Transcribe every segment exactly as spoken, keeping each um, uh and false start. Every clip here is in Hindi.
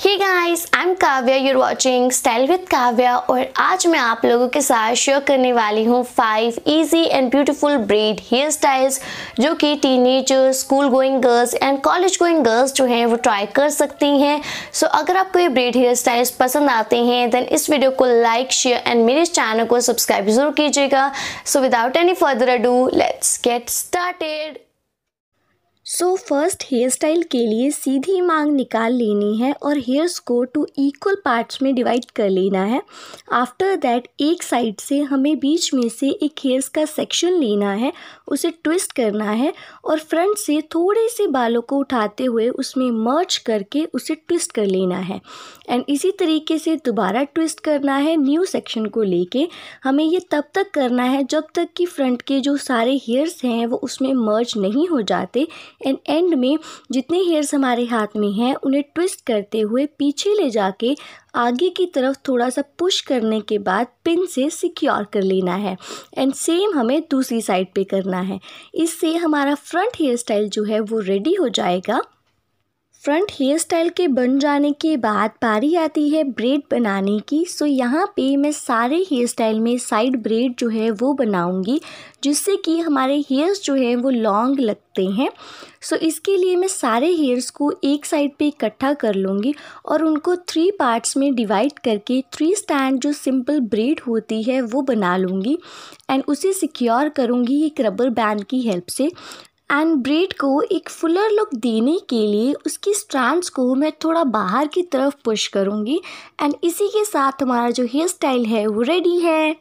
Hey guys, I am Kavya, you're watching style with Kavya. और आज मैं आप लोगों के साथ शेयर करने वाली हूँ five easy and beautiful braid hair styles जो कि teenagers, school going girls and college going girls जो हैं वो ट्राई कर सकती हैं। सो so, अगर आपको ये ब्रेड हेयर स्टाइल्स पसंद आते हैं देन इस वीडियो को लाइक, शेयर एंड मेरे चैनल को सब्सक्राइब जरूर कीजिएगा। So without any further ado let's get started. So first hair style के लिए सीधी मांग निकाल लेनी है और हेयर्स को टू इक्वल पार्ट्स में डिवाइड कर लेना है। आफ्टर दैट एक साइड से हमें बीच में से एक हेयर्स का सेक्शन लेना है, उसे ट्विस्ट करना है और फ्रंट से थोड़े से बालों को उठाते हुए उसमें मर्ज करके उसे ट्विस्ट कर लेना है। एंड इसी तरीके से दोबारा ट्विस्ट करना है न्यू सेक्शन को लेके। हमें ये तब तक करना है जब तक कि फ्रंट के जो सारे हेयर्स हैं वो उसमें मर्ज नहीं हो जाते। एंड एंड में जितने हेयर्स हमारे हाथ में हैं उन्हें ट्विस्ट करते हुए पीछे ले जाके आगे की तरफ थोड़ा सा पुश करने के बाद पिन से सिक्योर कर लेना है। एंड सेम हमें दूसरी साइड पे करना है। इससे हमारा फ्रंट हेयर स्टाइल जो है वो रेडी हो जाएगा। फ्रंट हेयर स्टाइल के बन जाने के बाद बारी आती है ब्रेड बनाने की। सो यहाँ पे मैं सारे हेयर स्टाइल में साइड ब्रेड जो है वो बनाऊंगी जिससे कि हमारे हेयर्स जो हैं वो लॉन्ग लगते हैं। सो इसके लिए मैं सारे हेयर्स को एक साइड पे इकट्ठा कर लूँगी और उनको थ्री पार्ट्स में डिवाइड करके थ्री स्टैंड जो सिंपल ब्रेड होती है वो बना लूँगी। एंड उसे सिक्योर करूँगी एक रबर बैंड की हेल्प से। एंड ब्रेड को एक फुलर लुक देने के लिए उसकी स्ट्रैंड्स को मैं थोड़ा बाहर की तरफ पुश करूँगी। एंड इसी के साथ हमारा जो हेयर स्टाइल है वो रेडी है।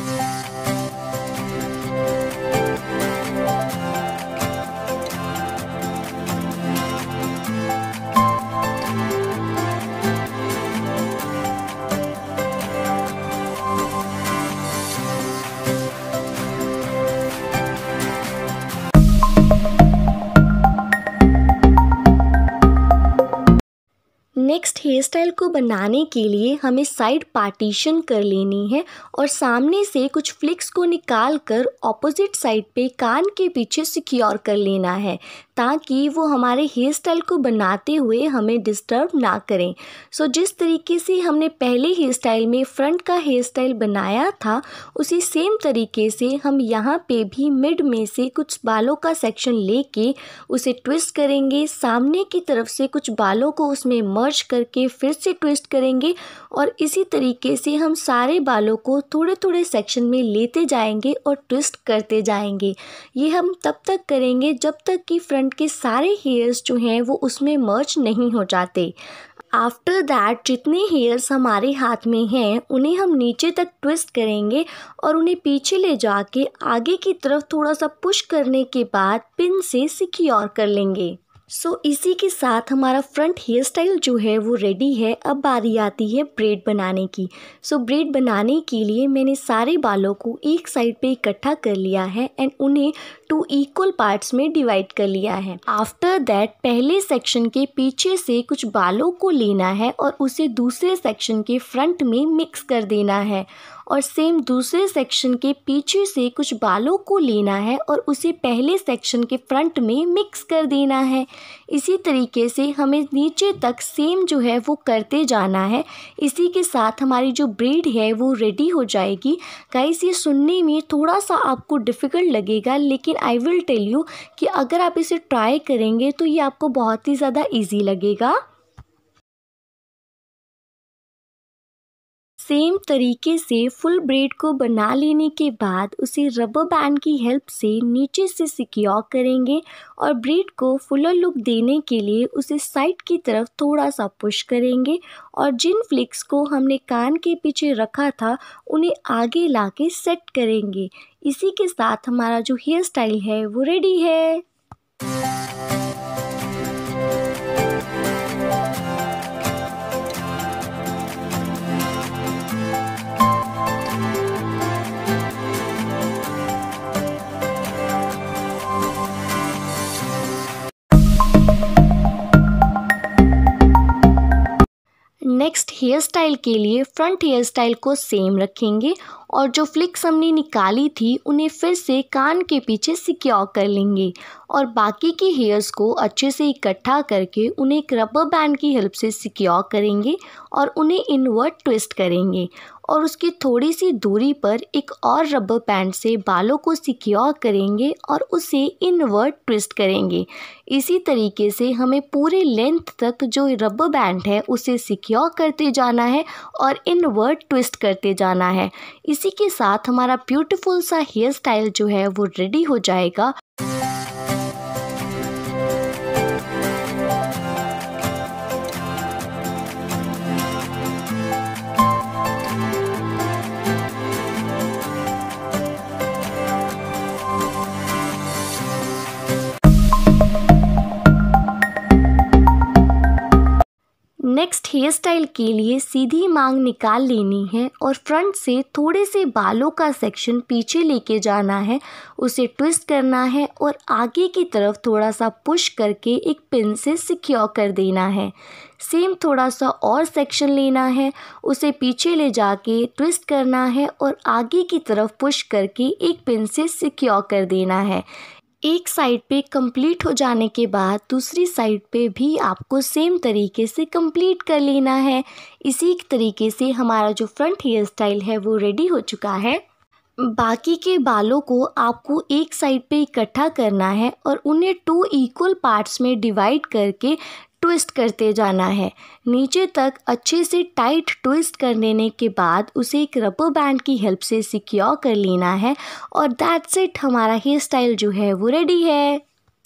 नेक्स्ट हेयर स्टाइल को बनाने के लिए हमें साइड पार्टीशन कर लेनी है और सामने से कुछ फ्लिक्स को निकाल कर ऑपोजिट साइड पे कान के पीछे सिक्योर कर लेना है ताकि वो हमारे हेयर स्टाइल को बनाते हुए हमें डिस्टर्ब ना करें। सो so, जिस तरीके से हमने पहले हेयर स्टाइल में फ्रंट का हेयर स्टाइल बनाया था उसी सेम तरीके से हम यहाँ पे भी मिड में से कुछ बालों का सेक्शन लेके उसे ट्विस्ट करेंगे। सामने की तरफ से कुछ बालों को उसमें मर्ज करके फिर से ट्विस्ट करेंगे और इसी तरीके से हम सारे बालों को थोड़े थोड़े सेक्शन में लेते जाएंगे और ट्विस्ट करते जाएंगे। ये हम तब तक करेंगे जब तक कि फ्रंट के सारे हेयर्स जो हैं वो उसमें मर्ज नहीं हो जाते। आफ्टर दैट जितने हेयर्स हमारे हाथ में हैं उन्हें हम नीचे तक ट्विस्ट करेंगे और उन्हें पीछे ले जाके आगे की तरफ थोड़ा सा पुश करने के बाद पिन से सिक्योर कर लेंगे। सो so, इसी के साथ हमारा फ्रंट हेयर स्टाइल जो है वो रेडी है। अब बारी आती है ब्रेड बनाने की। सो so, ब्रेड बनाने के लिए मैंने सारे बालों को एक साइड पे इकट्ठा कर लिया है एंड उन्हें टू इक्वल पार्ट्स में डिवाइड कर लिया है। आफ्टर दैट पहले सेक्शन के पीछे से कुछ बालों को लेना है और उसे दूसरे सेक्शन के फ्रंट में मिक्स कर देना है और सेम दूसरे सेक्शन के पीछे से कुछ बालों को लेना है और उसे पहले सेक्शन के फ्रंट में मिक्स कर देना है। इसी तरीके से हमें नीचे तक सेम जो है वो करते जाना है। इसी के साथ हमारी जो ब्रेड है वो रेडी हो जाएगी। गाइस, ये सुनने में थोड़ा सा आपको डिफ़िकल्ट लगेगा लेकिन आई विल टेल यू कि अगर आप इसे ट्राई करेंगे तो ये आपको बहुत ही ज़्यादा ईजी लगेगा। सेम तरीके से फुल ब्रेड को बना लेने के बाद उसे रबर बैंड की हेल्प से नीचे से सिक्योर करेंगे और ब्रेड को फुलर लुक देने के लिए उसे साइड की तरफ थोड़ा सा पुश करेंगे और जिन फ्लिक्स को हमने कान के पीछे रखा था उन्हें आगे लाके सेट करेंगे। इसी के साथ हमारा जो हेयर स्टाइल है वो रेडी है। नेक्स्ट हेयर स्टाइल के लिए फ्रंट हेयर स्टाइल को सेम रखेंगे और जो फ्लिक्स हमने निकाली थी उन्हें फिर से कान के पीछे सिक्योर कर लेंगे और बाकी के हेयर्स को अच्छे से इकट्ठा करके उन्हें एक रबर बैंड की हेल्प से सिक्योर करेंगे और उन्हें इनवर्ट ट्विस्ट करेंगे और उसकी थोड़ी सी दूरी पर एक और रबर बैंड से बालों को सिक्योर करेंगे और उसे इनवर्ट ट्विस्ट करेंगे। इसी तरीके से हमें पूरे लेंथ तक जो रबर बैंड है उसे सिक्योर करते जाना है और इनवर्ट ट्विस्ट करते जाना है। इसी के साथ हमारा ब्यूटीफुल सा हेयर स्टाइल जो है वो रेडी हो जाएगा। नेक्स्ट हेयर स्टाइल के लिए सीधी मांग निकाल लेनी है और फ्रंट से थोड़े से बालों का सेक्शन पीछे लेके जाना है, उसे ट्विस्ट करना है और आगे की तरफ थोड़ा सा पुश करके एक पिन से सिक्योर कर देना है। सेम थोड़ा सा और सेक्शन लेना है, उसे पीछे ले जाके ट्विस्ट करना है और आगे की तरफ पुश करके एक पिन से सिक्योर कर देना है। एक साइड पे कंप्लीट हो जाने के बाद दूसरी साइड पे भी आपको सेम तरीके से कंप्लीट कर लेना है। इसी तरीके से हमारा जो फ्रंट हेयर स्टाइल है वो रेडी हो चुका है। बाकी के बालों को आपको एक साइड पे इकट्ठा करना है और उन्हें टू इक्वल पार्ट्स में डिवाइड करके ट्विस्ट करते जाना है। नीचे तक अच्छे से टाइट ट्विस्ट कर लेने के बाद उसे एक रबर बैंड की हेल्प से सिक्योर कर लेना है और दैट्स इट, हमारा हेयर स्टाइल जो है वो रेडी है।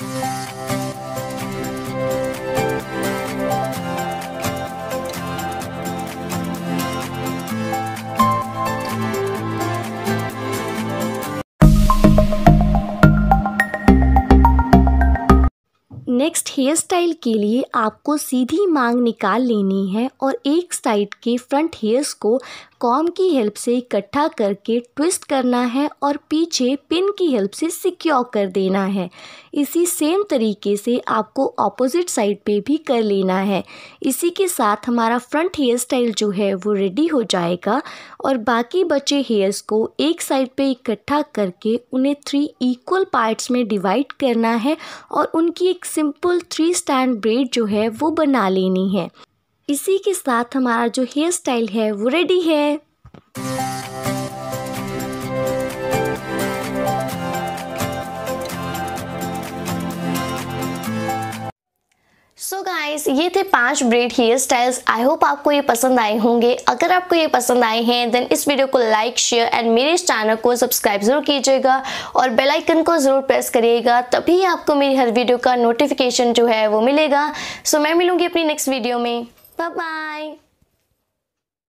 नेक्स्ट हेयर स्टाइल के लिए आपको सीधी मांग निकाल लेनी है और एक साइड के फ्रंट हेयर्स को कॉम्ब की हेल्प से इकट्ठा करके ट्विस्ट करना है और पीछे पिन की हेल्प से सिक्योर कर देना है। इसी सेम तरीके से आपको ऑपोजिट साइड पे भी कर लेना है। इसी के साथ हमारा फ्रंट हेयर स्टाइल जो है वो रेडी हो जाएगा और बाकी बचे हेयर्स को एक साइड पे इकट्ठा करके उन्हें थ्री इक्वल पार्ट्स में डिवाइड करना है और उनकी एक सिंपल थ्री स्टैंड ब्रेड जो है वो बना लेनी है। इसी के साथ हमारा जो हेयर स्टाइल है वो रेडी है। सो so गाइस, ये थे पांच braid hair styles. I hope आपको ये पसंद आए होंगे। अगर आपको ये पसंद आए हैं देन इस वीडियो को लाइक, शेयर एंड मेरे इस चैनल को सब्सक्राइब जरूर कीजिएगा और बेल आइकन को जरूर प्रेस करिएगा, तभी आपको मेरी हर वीडियो का नोटिफिकेशन जो है वो मिलेगा। सो so मैं मिलूंगी अपनी नेक्स्ट वीडियो में। Bye bye.